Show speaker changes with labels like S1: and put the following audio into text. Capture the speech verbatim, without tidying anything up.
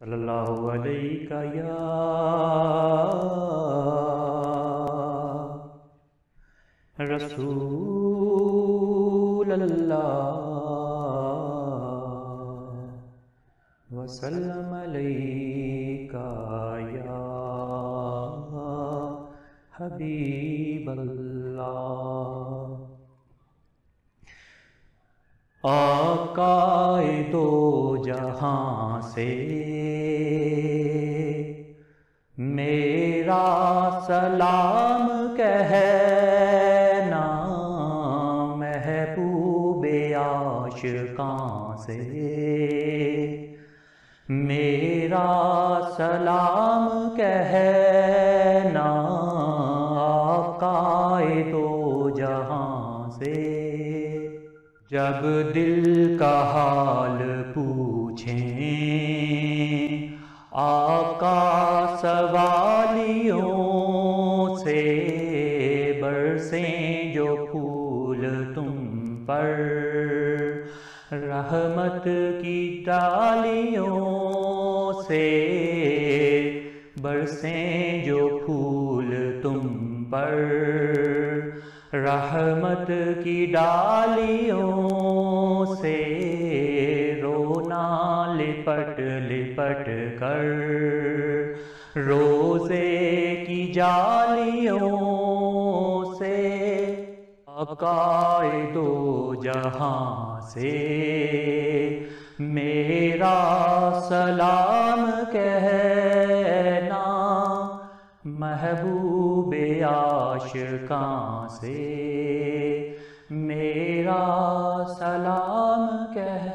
S1: صلی اللہ علیہ یا رسول اللہ وسلم علیہ یا حبیب اللہ۔ آقائے دو جہاں سے میرا سلام کہنا، محبوب عاشقاں سے میرا سلام کہنا، آقائے دو جہاں سے جب دل کا حال پوچھیں آقا سوالیوں سے، برسیں جو پھول تم پر رحمت کی ڈالیوں سے، برسیں جو پھول تم پر رحمت کی ڈالیوں سے، رونا لپٹ لپٹ کر روزے کی جالیوں سے، آقائے دو جہاں سے میرا سلام کہنا، محبوب عاشقاں سے میرا سلام کہنا۔